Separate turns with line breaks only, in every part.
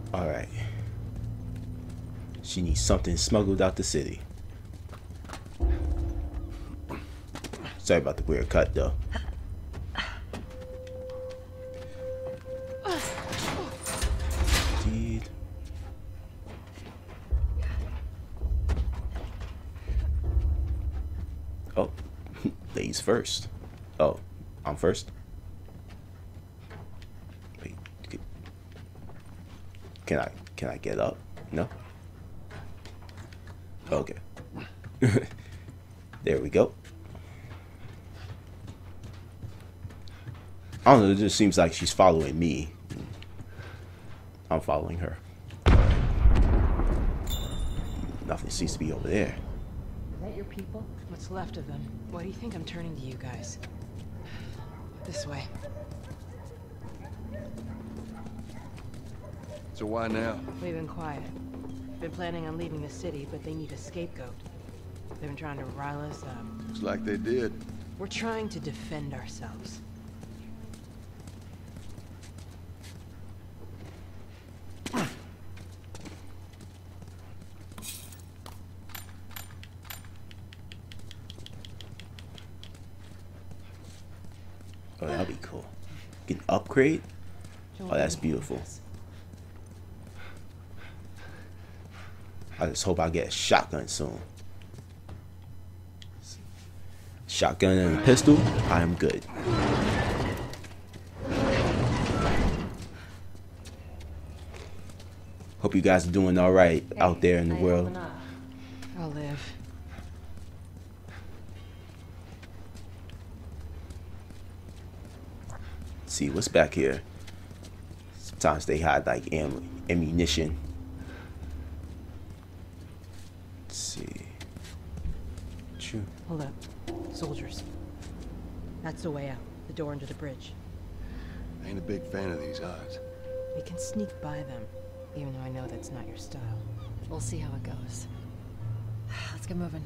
Alright. She needs something smuggled out the city. Sorry about the weird cut though. Indeed. Oh, ladies first. Oh, I'm first. Wait, can I get up? No. Okay. There we go. I don't know, it just seems like she's following me. I'm following her. Nothing seems to be over there.
Is that your people? What's left of them? Why do you think I'm turning to you guys? This way.
So why now?
We've been quiet. Been planning on leaving the city, but they need a scapegoat. They've been trying to rile us up.
Looks like they did.
We're trying to defend ourselves.
Oh, that'd be cool. Get an upgrade? Oh, that's beautiful. I just hope I get a shotgun soon. Shotgun and a pistol, I am good. Hope you guys are doing alright out there in the world.
I'll live.
Let's see what's back here. Sometimes they hide like ammunition. Let's see. True.
Hold up. Soldiers. That's the way out. The door under the bridge.
Ain't a big fan of these odds.
We can sneak by them, even though I know that's not your style.
We'll see how it goes. Let's get moving.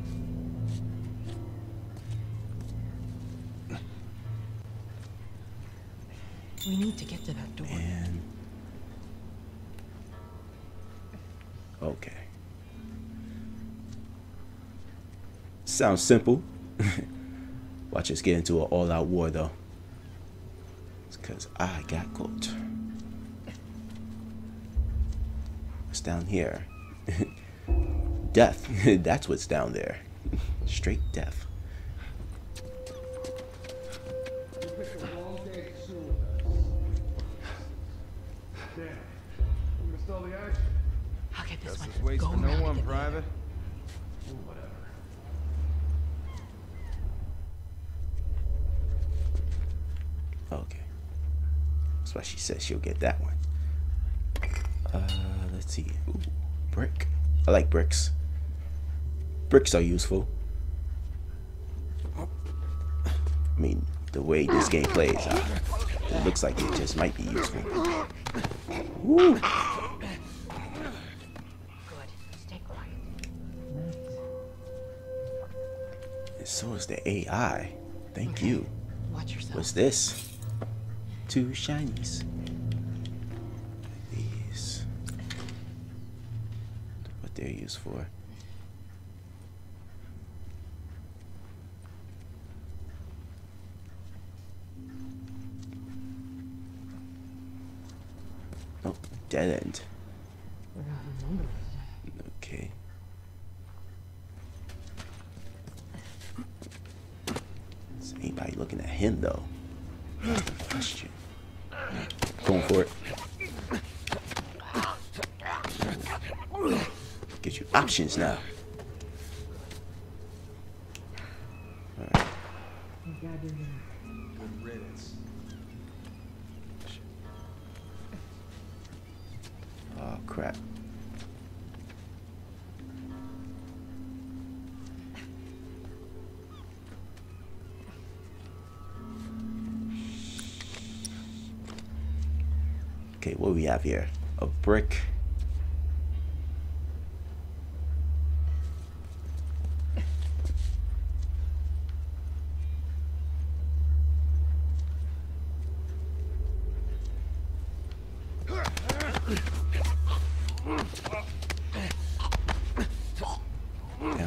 We need to get to that door.
And okay. Sounds simple. Watch us get into an all-out war though. It's because I got caught. What's down here? Death. That's what's down there. Straight death.
I'll get this one.
Wasting no one, Private.
Okay. That's why she said she'll get that one. Let's see. Ooh, brick. I like bricks. Bricks are useful. I mean, the way this game plays, it looks like it just might be useful. Woo.
Good. Stay quiet.
And so is the AI. Thank you.
Watch yourself.
What's this? Two shinies. These. What they're used for. Oh, dead end. Okay. Is anybody looking at him though? That's the question. Going for it. Get you options now. Alright.
Good riddance.
Oh crap. Okay, what do we have here? A brick.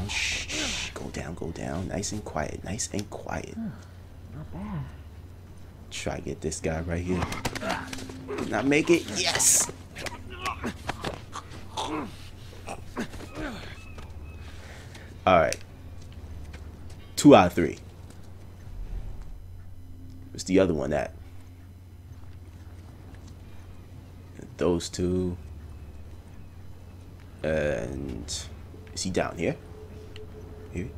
down. Shh. Go down, go down. Nice and quiet. Nice and quiet.
Not bad.
Try to get this guy right here. Not make it. Yes. All right. 2 out of 3. What's the other one at? Those two. And is he down here? Here.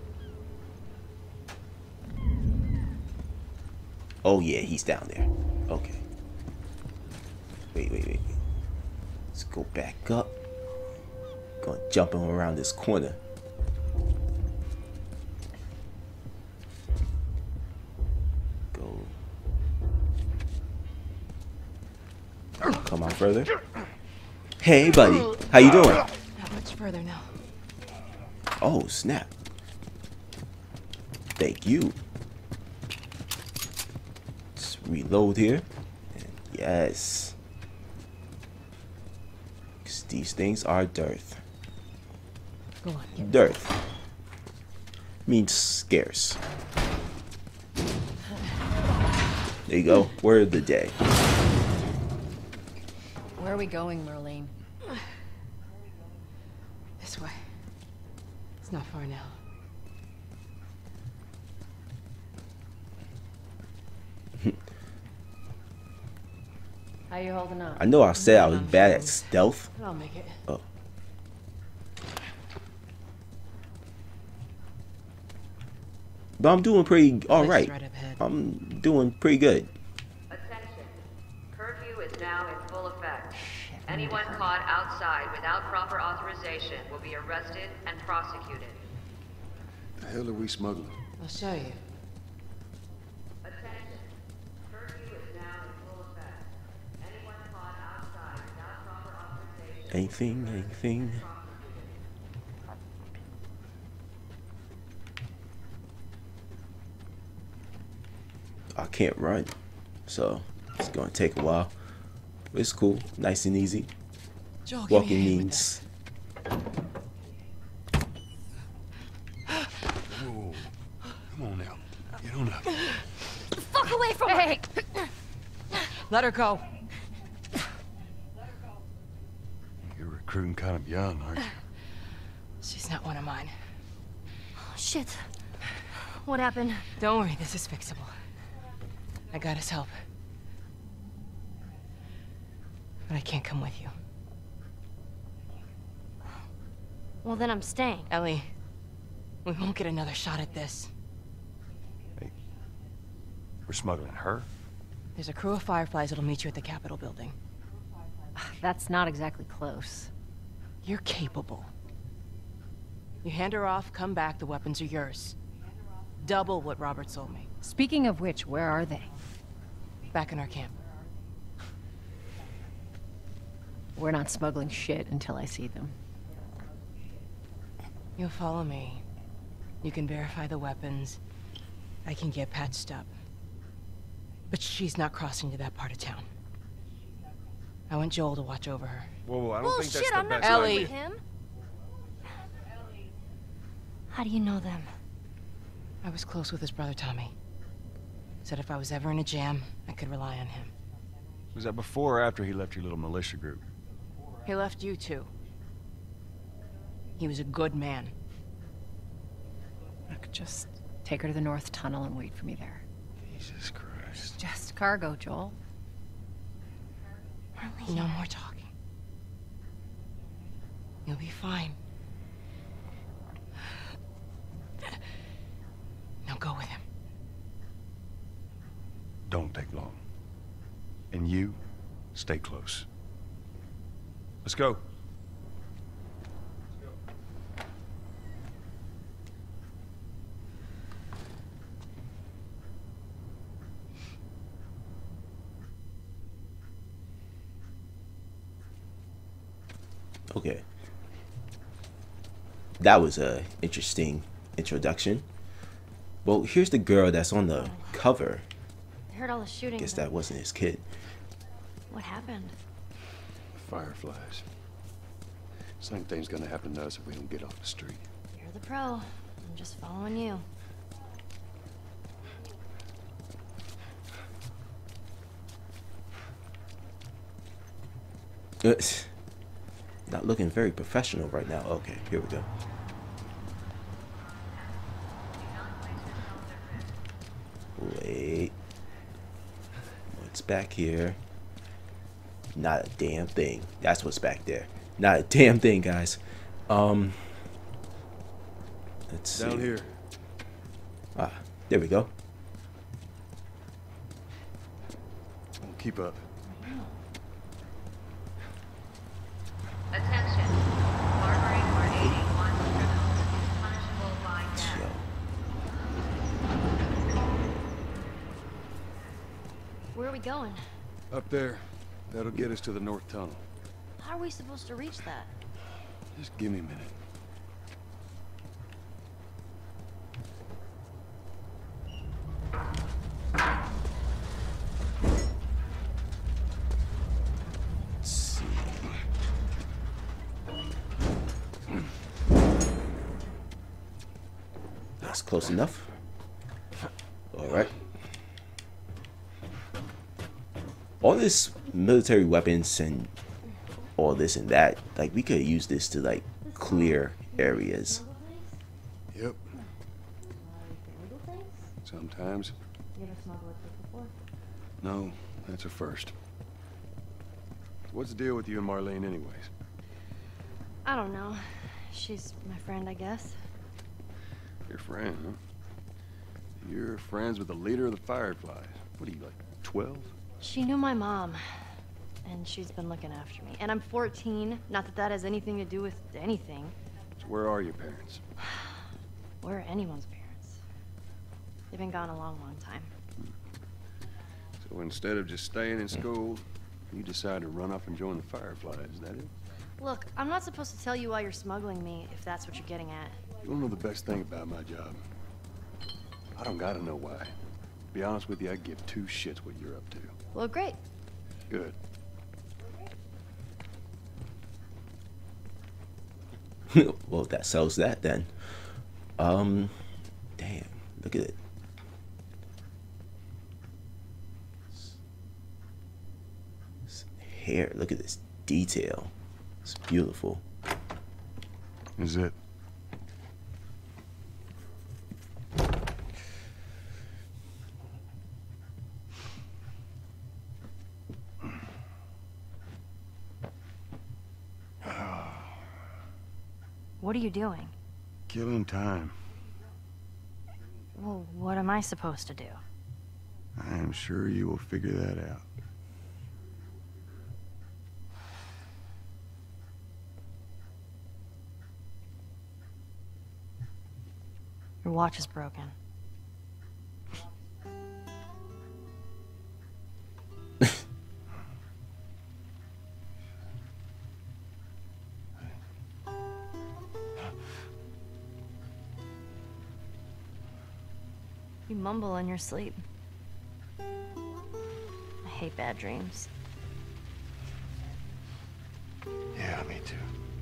Oh yeah, he's down there. Okay. Wait. Let's go back up. Gonna jump him around this corner. Go. Come on further. Hey buddy, how you doing?
Not much further now.
Oh snap. Thank you. Let's reload here. And yes. 'Cause these things are dearth.
Go on, get
Dearth means scarce. There you go. Word of the day.
Where are we going, Marlene?
this way. It's not far now.
How you holding up?
I know I said I was bad at stealth.
But I'll make it.
Oh. But I'm doing pretty all
Place is
right.
right up ahead.
I'm doing pretty good.
Attention. Curfew is now in full effect. Anyone caught outside without proper authorization will be arrested and prosecuted.
The hell are we smuggling?
I'll show you.
Attention. Curfew is now in full effect. Anyone caught outside without proper authorization.
Anything. I can't run, so it's gonna take a while. But it's cool, nice and easy.
Joel, give me a
Walking
hand with
means
Whoa. Come on now. Get on up.
Fuck away from me!
that. Let her go.
You're recruiting kind of young, aren't you?
She's not one of mine.
Shit. What happened?
Don't worry, this is fixable. I got his help. But I can't come with you.
Well, then I'm staying.
Ellie, we won't get another shot at this.
Hey, we're smuggling her?
There's a crew of Fireflies that'll meet you at the Capitol building.
That's not exactly close.
You're capable. You hand her off, come back, the weapons are yours. Double what Robert sold me.
Speaking of which, where are they?
Back in our camp.
We're not smuggling shit until I see them.
You'll follow me. You can verify the weapons. I can get patched up. But she's not crossing to that part of town. I want Joel to watch over her.
Whoa, I don't think that's
Bullshit,
the
I'm not
best
Ellie.
idea.
with him. How do you know them?
I was close with his brother Tommy. Said if I was ever in a jam, I could rely on him.
Was that before or after he left your little militia group?
He left you too. He was a good man.
Look, just take her to the North Tunnel and wait for me there.
Jesus Christ.
Just cargo, Joel.
No more talking. You'll be fine. Now go with him.
Don't take long. And you, stay close. Let's go.
okay. That was a interesting introduction. Well, here's the girl that's on the cover.
I heard all the shooting.
Guess
but
that wasn't his kid.
What happened?
Fireflies. Same thing's gonna happen to us if we don't get off the street.
You're the pro. I'm just following you.
Not looking very professional right now. Okay, here we go. Wait. What's back here? Not a damn thing. That's what's back there. Not a damn thing, guys. Let's see.
Down here.
Ah, there we go.
Keep up.
Attention. Harboring or aiding one criminal is punishable by death.
Yo.
Where are we going?
Up there. That'll get us to the north tunnel.
How are we supposed to reach that?
Just give me a minute.
Let's see. That's close enough. All right. All this military weapons and all this and that, like, we could use this to like clear areas.
Yep. Sometimes.
You ever smuggled like this before?
No, that's a first. What's the deal with you and Marlene anyways?
I don't know. She's my friend, I guess.
Your friend, huh? You're friends with the leader of the Fireflies. What are you, like, 12?
She knew my mom, and she's been looking after me. And I'm 14. Not that that has anything to do with anything.
So where are your parents?
Where are anyone's parents? They've been gone a long, long time.
So instead of just staying in school, you decide to run off and join the Fireflies, is that it?
Look, I'm not supposed to tell you why you're smuggling me, if that's what you're getting at.
You wanna know the best thing about my job? I don't gotta know why. To be honest with you, I give two shits what you're up to.
Well, great.
Good.
Well, that sells that then. Damn, look at it. This hair, look at this detail. It's beautiful.
Is it?
What are you doing?
Killing time.
Well, what am I supposed to do?
I am sure you will figure that out.
Your watch is broken. You mumble in your sleep. I hate bad dreams.
Yeah, me too.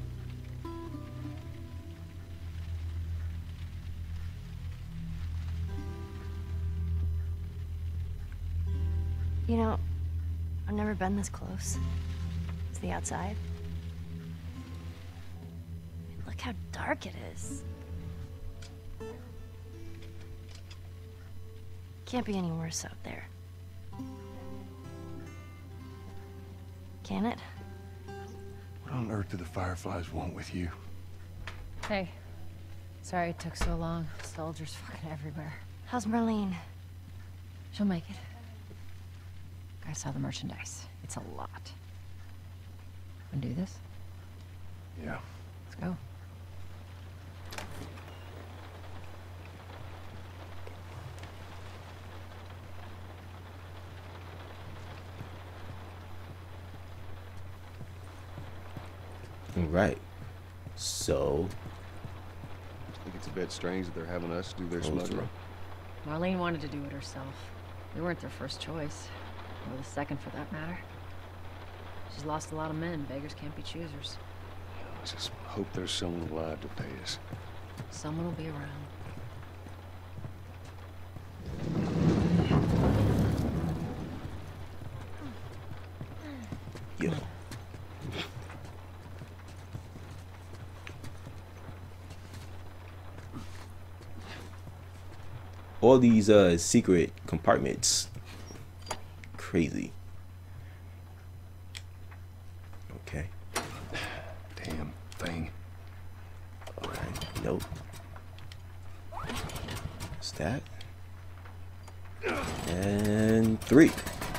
You know, I've never been this close to the outside. Look how dark it is. Can't be any worse out there. Can it?
What on earth do the Fireflies want with you?
Hey. Sorry it took so long. Soldiers fucking everywhere.
How's Marlene?
She'll make it. I saw the merchandise. It's a lot. Wanna do this?
Yeah.
Let's go.
Right. So.
I think it's a bit strange that they're having us do their
Hold
smuggling.
Marlene wanted to do it herself. We weren't their first choice. Or the second, for that matter. She's lost a lot of men. Beggars can't be choosers.
I just hope there's someone alive to pay us.
Someone will be around.
Yo. All these secret compartments. Crazy. Okay.
Damn thing.
Alright, nope. What's that? And 3.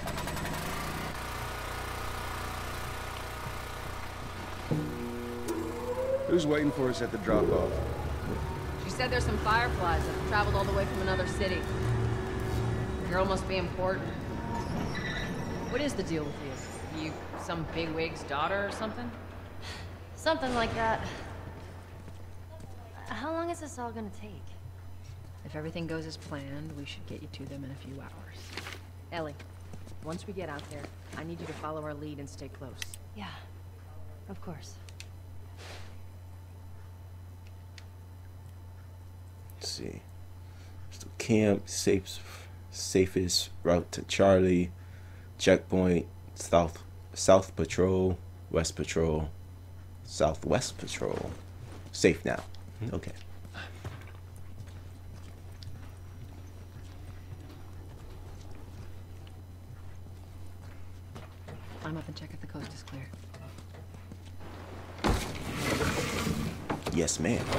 Who's waiting for us at the drop-off?
She said there's some fireflies that have traveled all the way from another city. The girl must be important. What is the deal with you? You some bigwig's daughter or something?
Something like that. How long is this all gonna take?
If everything goes as planned, we should get you to them in a few hours.
Ellie, once we get out there, I need you to follow our lead and stay close.
Yeah, of course.
Let's see. So camp, safest route to Charlie, checkpoint, south patrol, west patrol, southwest patrol. Safe now. Okay.
I'm up and check if the coast is clear.
Yes, ma'am.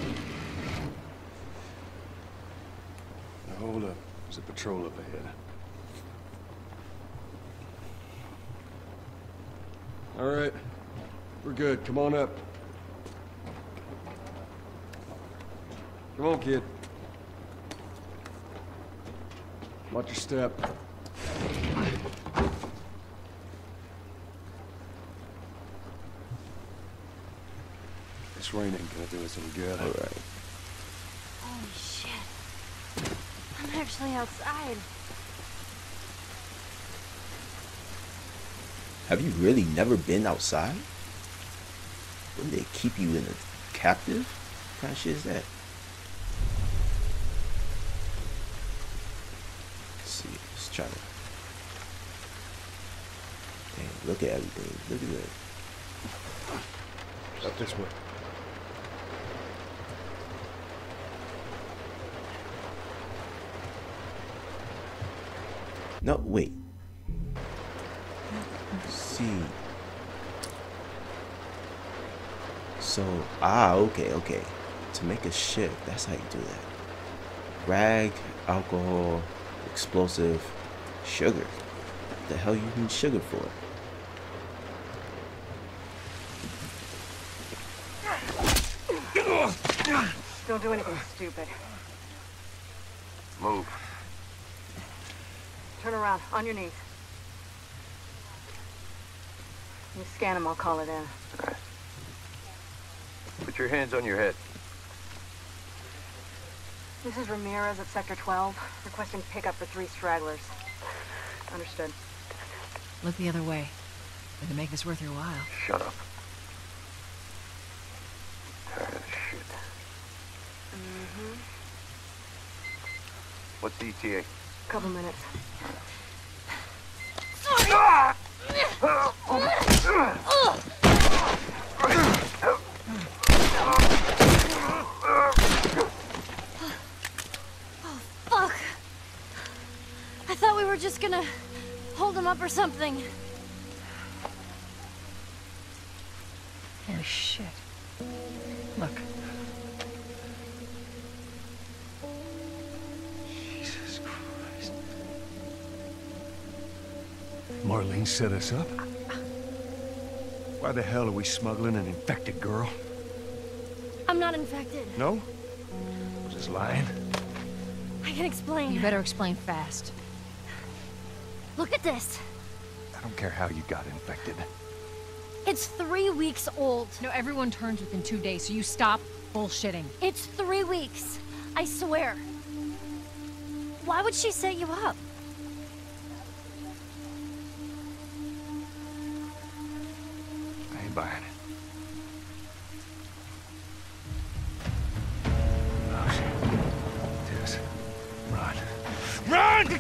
Now, hold up. There's a patrol up ahead. All right. We're good. Come on up. Come on, kid. Watch your step. This rain ain't gonna do us any good.
All right.
Holy shit. I'm actually outside.
Have you really never been outside? Wouldn't they keep you in a captive? What kind of shit is that? Let's see. Let's try to. Damn, look at everything. Look at that.
Up this way.
No, wait. Let's see. So, okay. To make a shift, that's how you do that. Rag, alcohol, explosive, sugar. What the hell you need sugar for?
Don't do anything stupid.
Move.
Turn around, on your knees. You scan him, I'll call it in.
Put your hands on your head.
This is Ramirez at Sector 12, requesting pickup for 3 stragglers. Understood.
Look the other way. We can make this worth your while.
Shut up. Tired of shit. What's the ETA?
Couple minutes.
Fuck! I thought we were just gonna hold him up or something.
Holy shit. Look.
Jesus Christ. Marlene set us up? Why the hell are we smuggling an infected girl?
I'm not infected.
No? Just lying?
I can explain.
You better explain fast.
Look at this.
I don't care how you got infected.
It's 3 weeks old.
No, everyone turns within 2 days, so you stop bullshitting.
It's 3 weeks. I swear. Why would she set you up?
I ain't buying it.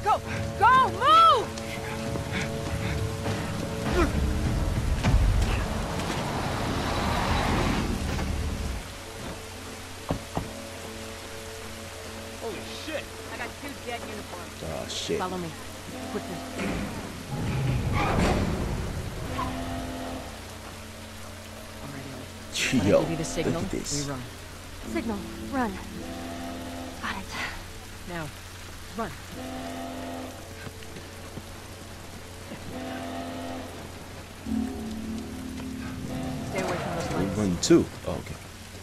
Go! Go! Move!
Holy shit!
I got 2 dead uniforms.
Oh shit.
Follow me. Quickly. When I
Yo,
give you the signal,
look at this.
we run.
Signal. Run. Got it.
Now, run. Stay away from those
We
lights.
run too. Oh, okay.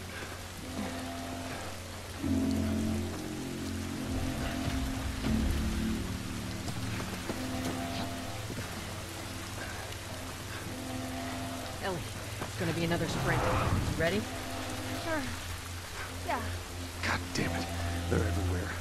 Ellie, it's gonna be another sprint. You ready?
Sure. Yeah.
God damn it. They're everywhere.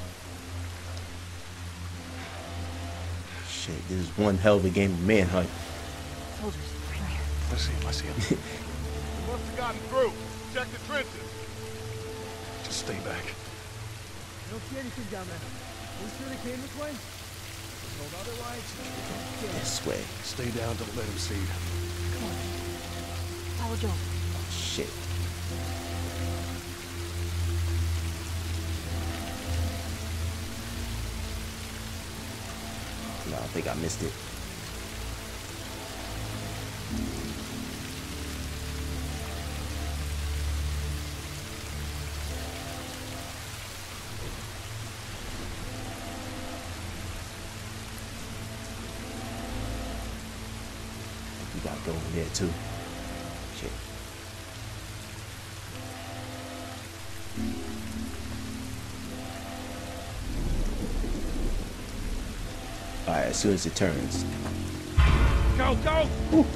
Shit, this is one hell of a game of manhunt.
Soldiers, right here.
I see him, I see him.
They must have gotten through. Check the trenches.
Just stay back.
I don't see anything down there. Are we sure they came this way? Told otherwise.
This way.
Stay down, don't let him see you.
Come on. Follow Joel.
Oh shit. No, I think I missed it. You gotta go over there too. Shit. Alright, as soon as it turns.
Go, go!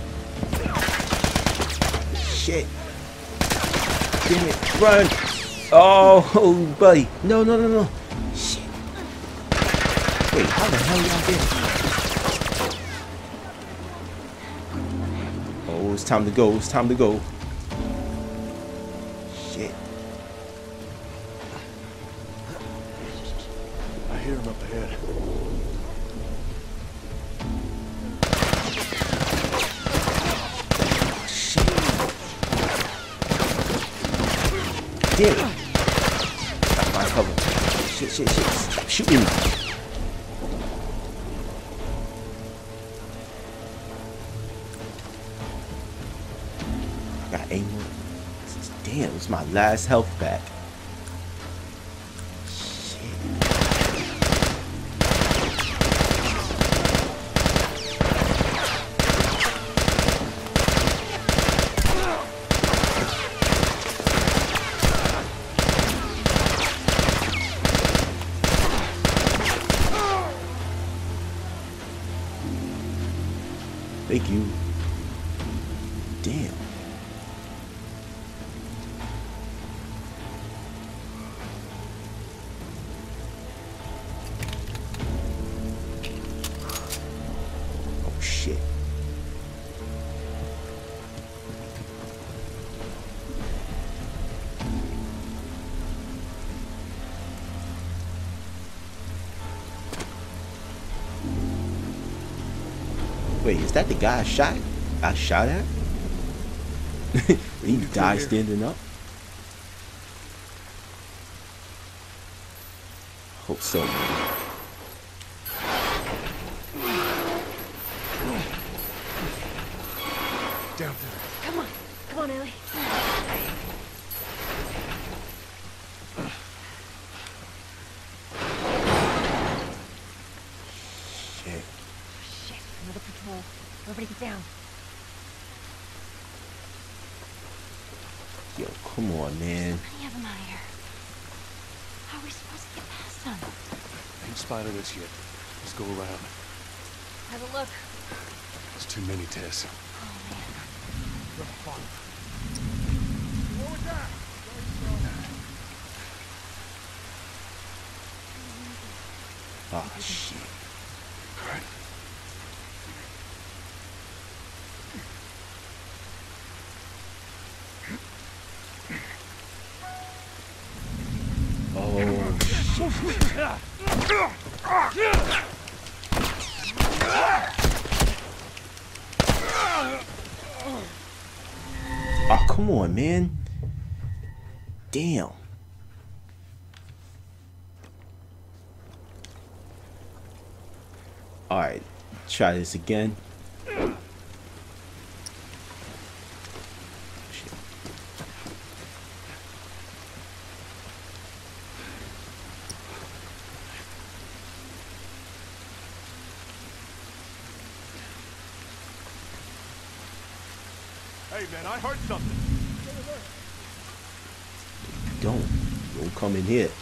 Shit. Damn it. Run. Oh, buddy. No, no, no, no. Shit. Wait, how the hell y'all get? Oh, it's time to go. It's time to go. Shit.
I hear him up ahead.
Shit. Damn it. Got my cover. Shit, shit, shit. Stop shooting me. Got aim on. Damn, it's my last health back. Shit. Thank you. Damn. Oh shit. Wait, is that the guy I shot at? He died standing up? Hope so.
Down there.
Come on. Come on, Ellie.
Shit.
Shit, another patrol. Everybody get down.
Yo, come on, man.
Many of them out here. How are we supposed to get past them?
Ain't spotted us yet. Let's go around.
Have a look.
There's too many, Tess.
Oh shit.
All right.
Oh shit. Oh, come on, man. Damn. Alright, try this again.
Hey, man, I heard something.
Don't come in here.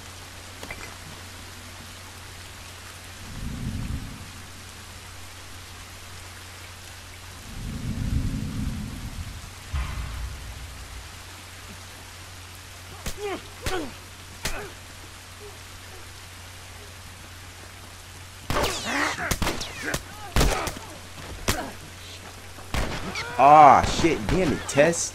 Ah, shit, damn it, Tess.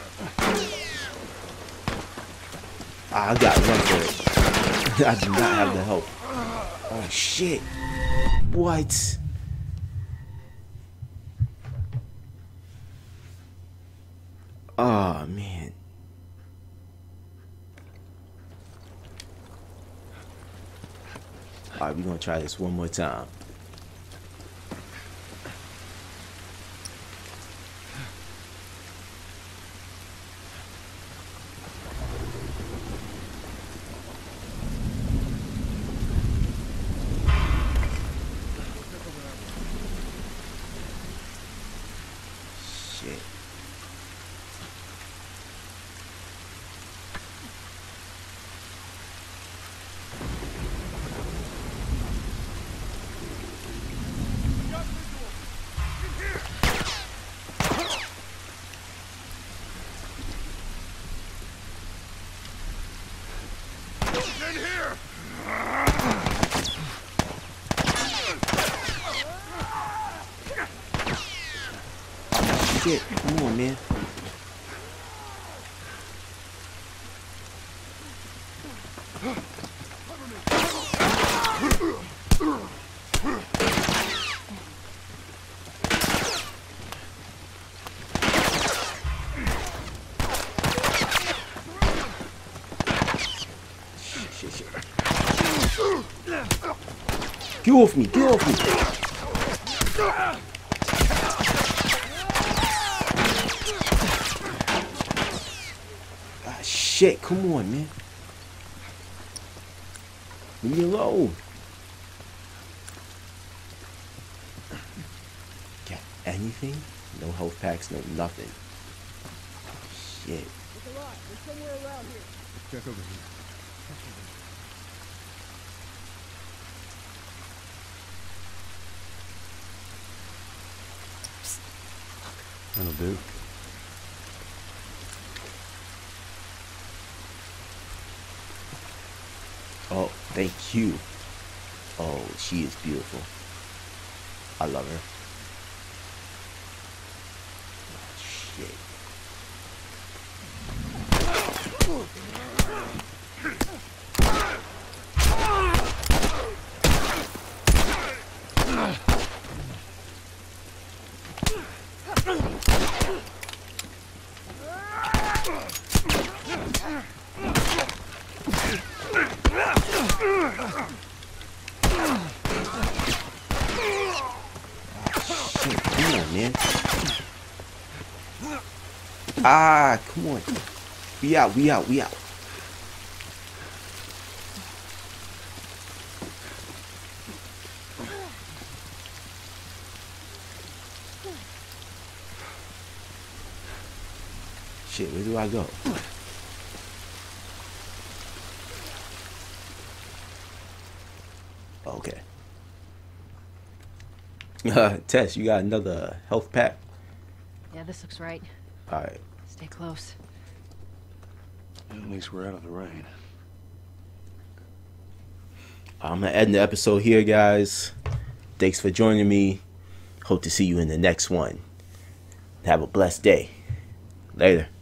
I gotta run for it. I do not have the help. Oh, shit. What? Oh, man. Alright, we're gonna try this one more time. Shit.
In here!
Shit, come on, man. Shit. Get off me, get off me. Ah, shit, come on, man. Leave me alone. Got anything? No health packs, no nothing. Shit.
There's a lot. There's somewhere around here.
Check over here. That'll do.
Oh, thank you. Oh, she is beautiful. I love her. Oh, shit. Shit, come on, man. Ah, come on. We out. Shit, where do I go? Okay. Tess, you got another health pack?
Yeah, this looks right.
Alright.
Stay close.
At least we're out of the rain.
I'm gonna end the episode here, guys. Thanks for joining me. Hope to see you in the next one. Have a blessed day. Later.